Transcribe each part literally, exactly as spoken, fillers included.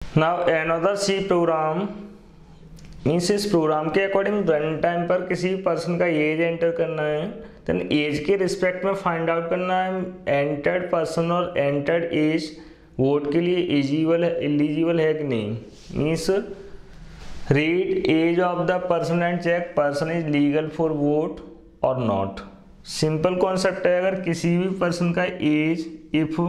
Now another C program means इस program के according run time पर किसी पर्सन का एज एंटर करना है, देन एज के रिस्पेक्ट में फाइंड आउट करना है एंटर्ड पर्सन और एंटर्ड एज वोट के लिए एलिजिबल है एलिजिबल है कि नहीं। Means read age of the person and check person is legal for vote और नॉट। सिंपल कॉन्सेप्ट है, अगर किसी भी पर्सन का age if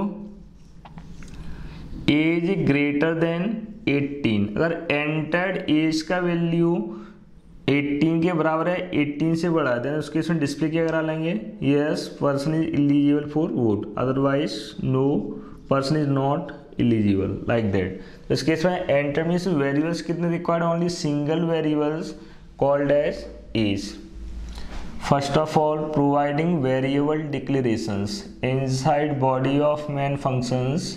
age greater then eighteen, अगर एंटर्ड एज का वैल्यू एटीन के बराबर है, एटीन से बड़ा है, देन उसके इसमें डिस्प्ले क्या करा लेंगे, yes person is eligible for vote, otherwise no person is not eligible, like that. तो इस केस में एंटर मीन्स वेरिएबल्स कितने required, only single variables called age age. First of all providing variable declarations inside body of main functions.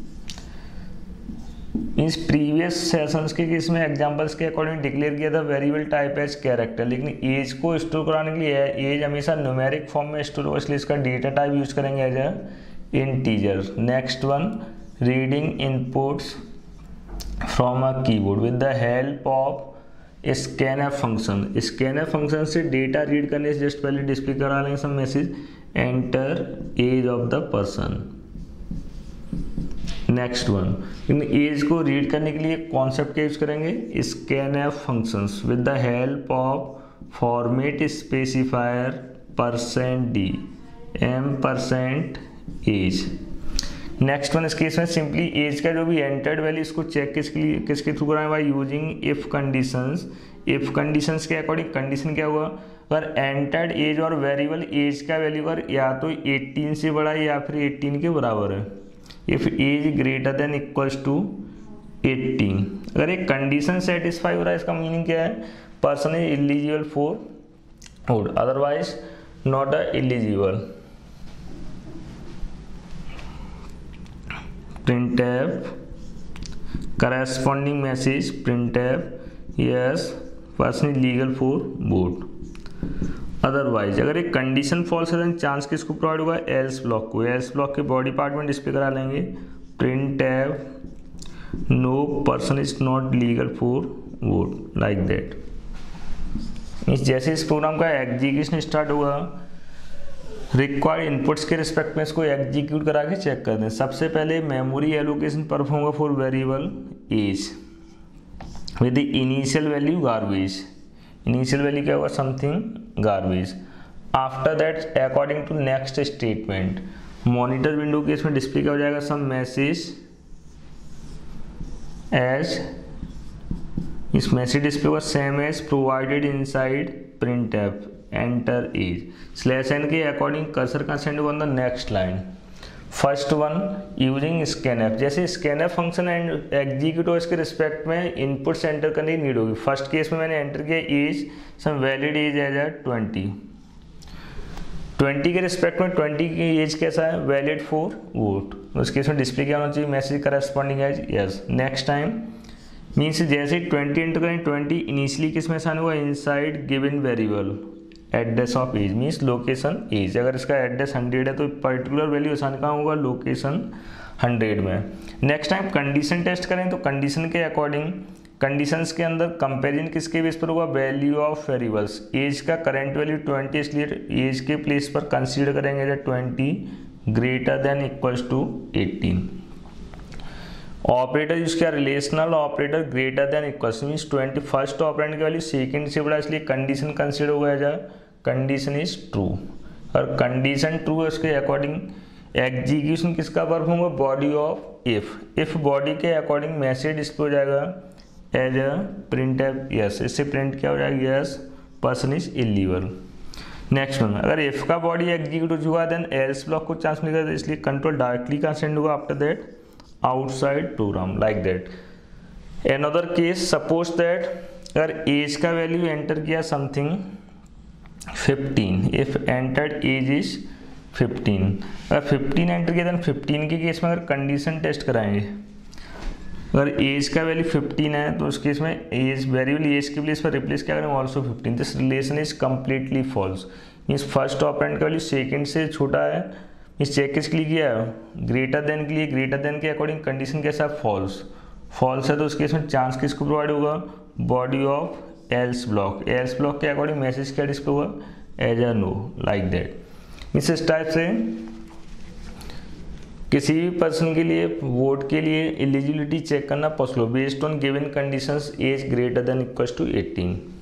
इस previous sessions के case में examples के according declare किया था वेरिएबल टाइप एज कैरेक्टर, लेकिन age को store कराने के लिए एज हमेशा न्यूमेरिक फॉर्म में स्टोर होगा, इसलिए इसका डेटा टाइप यूज करेंगे age a integer. Next one reading inputs from a keyboard with the help of scanf function. Scanf function से डेटा रीड करने से जस्ट पहले डिस्प्ले करा लेंगे सब message enter age of the person. Next one इन age को read करने के लिए कॉन्सेप्ट क्या यूज करेंगे, scanf functions with the help of format specifier percent D M percent age. Next one इस केस में सिंपली एज का जो भी एंटर्ड वैल्यू इसको चेक किसके लिए किसके थ्रू कराएं, by using if conditions. If conditions के अकॉर्डिंग कंडीशन क्या हुआ, अगर एंटर्ड एज और वेरिएबल एज का वैल्यू अगर या तो एटीन से बड़ा है या फिर एटीन के बराबर है, if age greater than equals to eighteen, अगर एक कंडीशन सेटिस्फाई हो रहा है इसका मीनिंग क्या है, person is eligible for vote, otherwise not a eligible. printf corresponding message printf yes person is legal for vote, otherwise अगर एक कंडीशन फॉल्स है चांस किसको प्रोवाइड होगा, एल्स ब्लॉक को। एल्स ब्लॉक के बॉडी पार्ट में डिस्प्ले करा लेंगे printf no person is not legal for vote, like that. जैसे इस प्रोग्राम का एग्जीक्यूशन स्टार्ट हुआ, रिक्वायर्ड इनपुट्स के रिस्पेक्ट में इसको एग्जीक्यूट करा के चेक कर दें। सबसे पहले मेमोरी एलोकेशन परफॉर्म होगा for variable age with the initial value garbage. Initial value क्या होगा, something garbage. After that according to next statement monitor window के इसमें डिस्प्ले क्या हो जाएगा, सम मैसेज एज, इस मैसेज डिस्प्ले होगा same as provided inside printf enter age slash N के अकॉर्डिंग कर्सर का सेंड हुआ the next line. First one using scanf, जैसे स्कैनएफ फंक्शन एंड एग्जीक्यूट हो इसके रिस्पेक्ट में इनपुट्स एंटर करने की नीड होगी। फर्स्ट केस में मैंने एंटर किया age, some valid age age है ट्वेंटी, ट्वेंटी के रिस्पेक्ट में ट्वेंटी की एज कैसा है, वैलिड फॉर वोट, उस केस में डिस्प्ले क्या होना चाहिए, message corresponding age yes. Next time means जैसे ट्वेंटी एंटर करें, ट्वेंटी इनिशियली किस में असाइन हुआ, inside given variable address of age means location age. अगर इसका एड्रेस हंड्रेड है तो पर्टिकुलर वैल्यू असाइन कहाँ होगा, लोकेशन हंड्रेड में। नेक्स्ट टाइम कंडीशन टेस्ट करें तो कंडीशन के अकॉर्डिंग कंडीशंस के अंदर कंपेरिजन किसके बेस पर होगा, वैल्यू ऑफ वेरिएबल्स। एज का करंट वैल्यू ट्वेंटी, इसलिए एज के प्लेस पर कंसीडर करेंगे twenty greater than equals to eighteen. Operator use किया relational operator greater than equals means twenty first operand की वैल्यू सेकंड से बड़ा, इसलिए कंडीशन कंसीडर हुआ है कंडीशन इज ट्रू। और कंडीशन ट्रू है उसके अकॉर्डिंग एग्जीक्यूशन किसका परफॉर्म होगा, body of if. If body के अकॉर्डिंग मैसेज डिस्प्ले हो जाएगा एज अ प्रिंट यस, इससे प्रिंट क्या हो जाएगा, yes person is eligible. Next one अगर इफ का बॉडी एग्जीक्यूट हो चुका है देन एल्स ब्लॉक को चांस मिलेगा, इसलिए कंट्रोल डायरेक्टली का सेंड होगा after that outside program, like that. Another case, suppose that अगर एज का वैल्यू एंटर किया something fifteen, if entered age is fifteen, अगर फिफ्टीन एंटर किया देन फिफ्टीन के केस में अगर कंडीशन टेस्ट कराएंगे, अगर एज का वैल्यू फिफ्टीन है तो उस केस में एज वेरिएबल एज के प्लेस पर रिप्लेस क्या करेंगे, also fifteen. This relation is completely false means first operand का वैल्यू सेकेंड से छोटा है, इस चेक किसके लिए किया है, ग्रेटर देन के लिए, ग्रेटर देन के अकॉर्डिंग कंडीशन कैसा है, फॉल्स। फॉल्स है तो उसके इसमें चांस किसको प्रोवाइड होगा, body of else block, else block के अकॉर्डिंग मैसेज क्या डिस्प्ले होगा, age a no, like that. Means इस टाइप से किसी भी पर्सन के लिए वोट के लिए एलिजिबिलिटी चेक करना possible based on given conditions age greater than equal to eighteen.